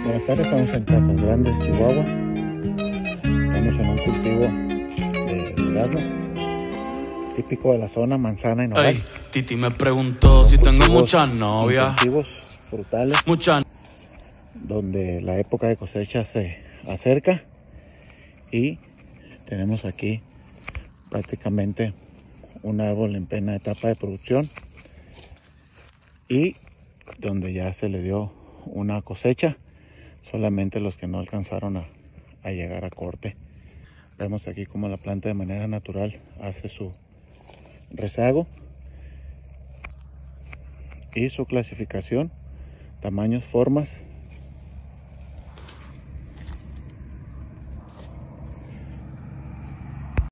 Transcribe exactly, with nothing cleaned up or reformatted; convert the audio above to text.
Buenas tardes, estamos en Casas Grandes, Chihuahua. Estamos en un cultivo de durazno, típico de la zona, manzana y nogal. Ey, Titi me preguntó si tengo muchas novias. Cultivos frutales, Muchas. donde la época de cosecha se acerca y tenemos aquí prácticamente un árbol en plena etapa de producción y donde ya se le dio una cosecha, solamente los que no alcanzaron a, a llegar a corte. Vemos aquí cómo la planta de manera natural hace su rezago y su clasificación, tamaños, formas